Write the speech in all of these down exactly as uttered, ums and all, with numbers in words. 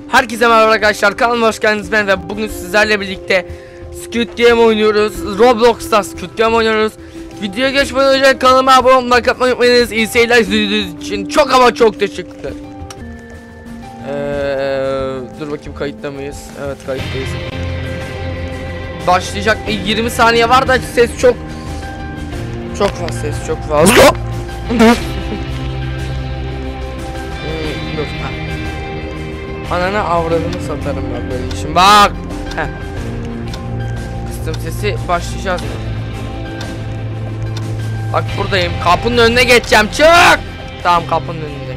Herkese merhaba arkadaşlar, kanalıma hoş geldiniz. Ben ve bugün sizlerle birlikte Squid Game oynuyoruz. Roblox'ta Squid Game oynuyoruz. Videoya geçmeden önce kanalıma abone olmayı, like atmayı unutmayınız. İyi seyirler izlediğiniz için çok ama çok teşekkürler. Ee, dur bakayım, kayıtta mıyız? Evet, kayıttayız. Başlayacak yirmi saniye var da ses çok çok fazla, ses çok fazla. Dur. Ananı avradını satarım ben böyle işim. Bak. Heh. Kıstım sesi, başlayacağız mı? Bak buradayım. Kapının önüne geçeceğim. Çık. Tamam, kapının önünde.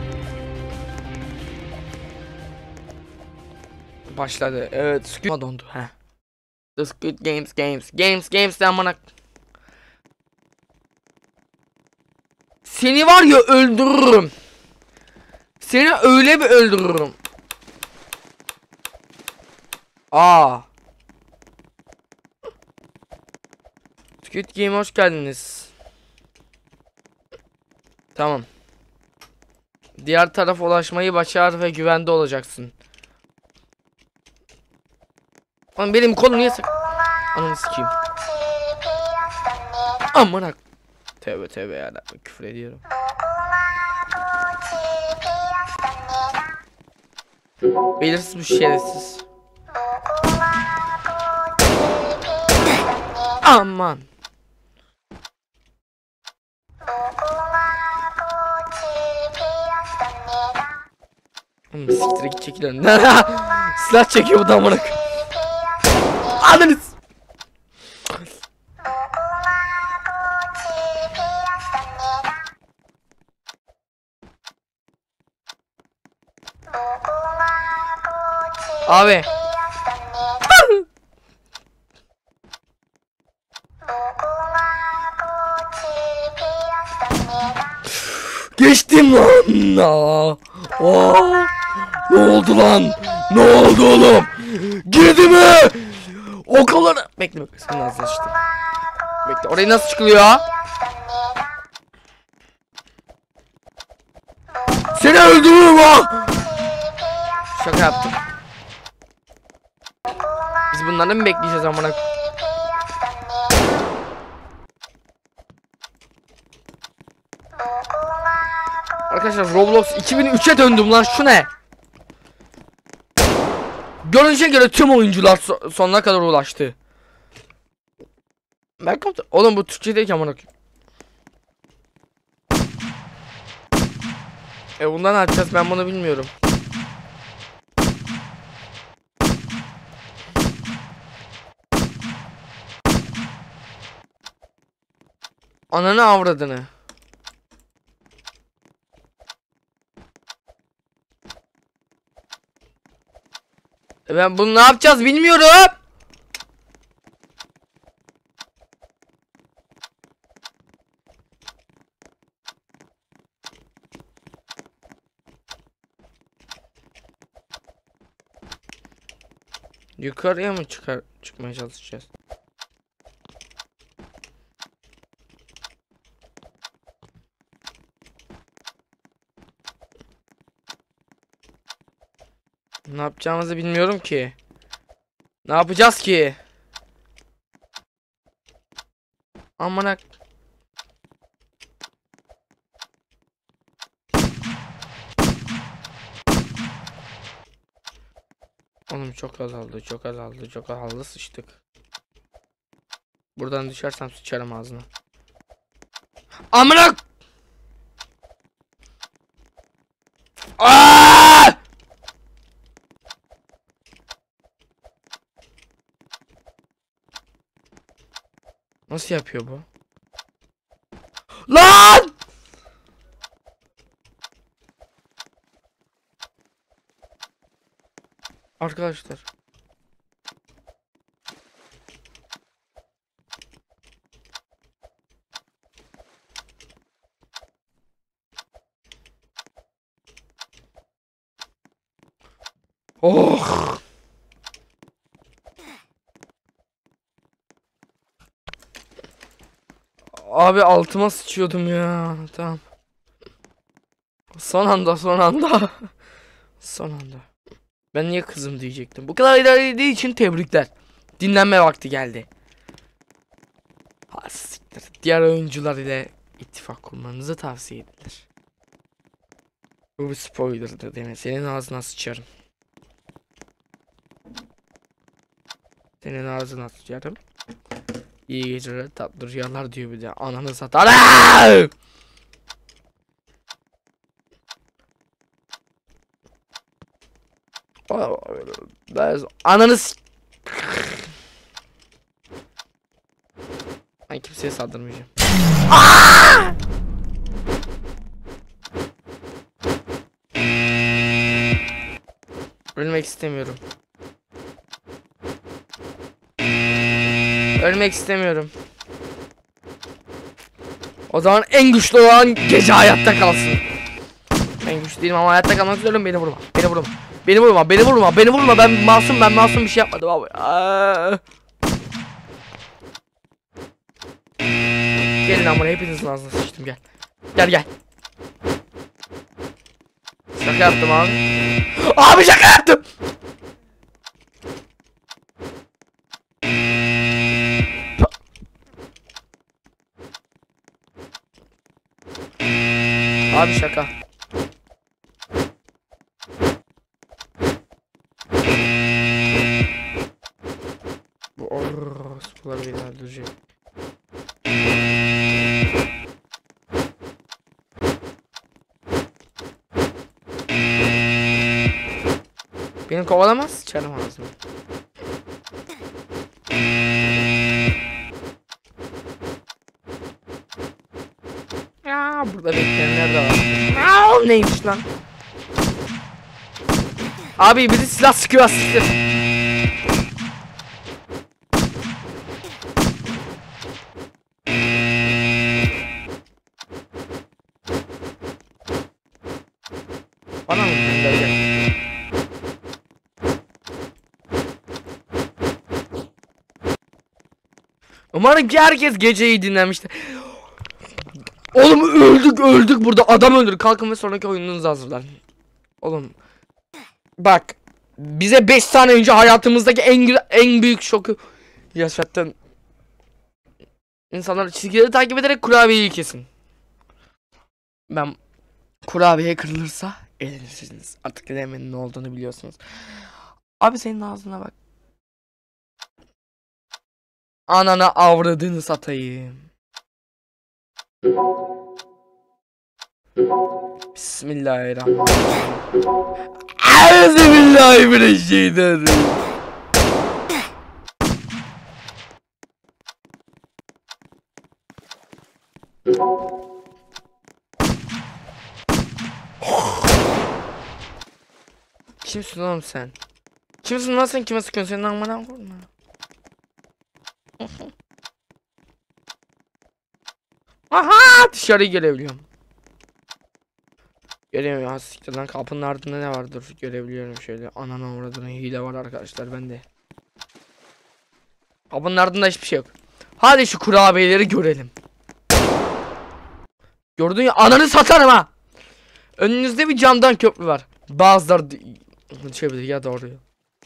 Başladı. Evet. Squid dondu. Heh. The Squid Games Games. Games Games sen bana. Seni var ya öldürürüm. Seni öyle bir öldürürüm. Aa. Squid Game hoş geldiniz. Tamam. Diğer tarafa ulaşmayı başar ve güvende olacaksın. Lan benim kolum niye sık? Ananı sikeyim. Amına. Tövbe tövbe ya, küfür ediyorum. Belirsiz bu şerefsiz. Aman. Oğlum siktir git, çekil önüne. Silah çekiyor bu da amına. Ananız. Abi. Geçtim lan. Aa. Aa. Ne oldu lan? Ne oldu oğlum? Girdi mi? O kadar. Bekle bekle. Sen nasıl açtın? Bekle. Oraya nasıl çıkılıyor? Seni öldürürüm ha. Şaka yaptım. Biz bunları mı bekleyeceğiz amına? Arkadaşlar Roblox iki bin üçe döndüm lan, şu ne? Görünüşe göre tüm oyuncular so sonuna kadar ulaştı. Ben kaptım. Oğlum bu Türkçe değil ki amına. E bundan ne yapacağız, ben bunu bilmiyorum. Ananı avradını. E ben bunu ne yapacağız bilmiyorum. Yukarıya mı çıkar çıkmaya çalışacağız? Ne yapacağımızı bilmiyorum ki. Ne yapacağız ki? Amına. Oğlum çok azaldı, çok azaldı, çok azaldı, sıçtık. Buradan düşersem sıçarım ağzına. Amına. Aa! Nasıl yapıyor bu? Lan! Arkadaşlar. Oh! Abi altıma sıçıyordum ya. Tamam. Son anda son anda. Son anda. Ben niye kızım diyecektim. Bu kadar ilerlediği için tebrikler. Dinlenme vakti geldi. Ha siktir. Diğer oyuncular ile ittifak kurmanızı tavsiye edilir. Bu bir spoiler'dır değil mi? Senin ağzına sıçarım. Senin ağzına sıçarım. İyi geceler, tatlı rüyalar diyor bir de. Ananı satar. Ananı s- Ben kimseye saldırmayacağım. Aa! Ölmek istemiyorum. Ölmek istemiyorum. O zaman en güçlü olan gece hayatta kalsın. Ben güçlü değilim ama hayatta kalmak istiyorum. Beni vurma. Beni vurma. Beni vurma. Beni vurma. Beni vurma. Ben masum. Ben masum bir şey yapmadım abi. Aa. Gelin lan buraya. Hepinizin ağzına sıçtım. Gel. Gel gel. Şaka yaptım abi. Abi şaka yaptım. Abi şaka. Bu orospular beni öldürecek. Beni kovalamaz, sıçarım ağzına. Ya burada bekleyenler de var. Aa, neymiş lan? Abi bizi silah sıkıyor asistir. Bana mı gönderdi? Umarım ki herkes geceyi dinlemiştir. Oğlum öldük öldük burada, adam öldür. Kalkın ve sonraki oyununuzu hazırlan. Oğlum bak, bize beş saniye önce hayatımızdaki en en büyük şoku yaşattın. İnsanlar çizgileri takip ederek kurabiyeyi kesin. Ben kurabiye kırılırsa eğlenirsiniz. Artık demenin ne olduğunu biliyorsunuz. Abi senin ağzına bak. Anana avradını satayım. Bismillahirrahmanirrahim. Euzubillahimineşşeytanirracim. Kimsin oğlum sen? Kimsin lan sen? Kime sıkıyorsun? Senin amına koyma. Aha, dışarı gelebiliyorum. Göremiyorum ya, siktir lan, kapının ardında ne vardır görebiliyorum şöyle. Anana uğradığına hile var arkadaşlar bende. Kapının ardında hiçbir şey yok. Hadi şu kurabiyeleri görelim. Gördün ya, ananı satarım ha. Önünüzde bir camdan köprü var. Bazıları çevirdi ya da oraya.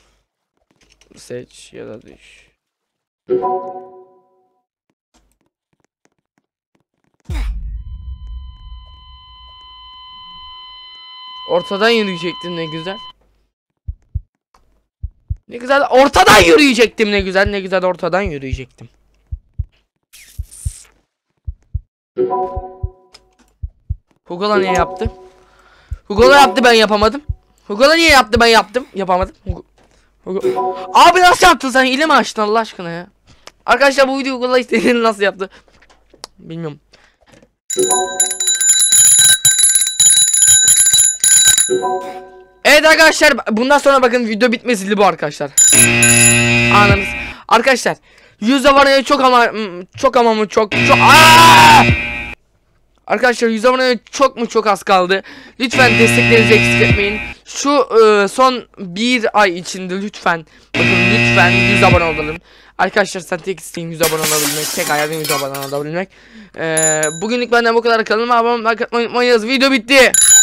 Seç ya da düş. Ortadan yürüyecektim ne güzel. Ne güzel ortadan yürüyecektim ne güzel ne güzel ortadan yürüyecektim. Hugo'la niye yaptı? Hugo'la yaptı ben yapamadım. Hugo'la niye yaptı ben yaptım yapamadım. Hugo. Hugo. Abi nasıl yaptın sen, hile mi açtın Allah aşkına ya? Arkadaşlar bu videoyu Hugo'la istediğini nasıl yaptı? Bilmiyorum. Evet arkadaşlar, bundan sonra bakın video bitmesiydi bu arkadaşlar. Anladınız. Arkadaşlar yüz aboneye çok ama çok ama mı çok çok Aa! Arkadaşlar yüz aboneye çok mu çok az kaldı. Lütfen desteklerinizi eksik etmeyin. Şu e, son bir ay içinde lütfen bakın lütfen yüz abone olalım. Arkadaşlar sen tek isteğin yüz abone olabilmek, tek hayalin yüz abone olabilmek. E, bugünlük benden bu kadar, kanalıma abone olmayı unutmayınız. Video bitti.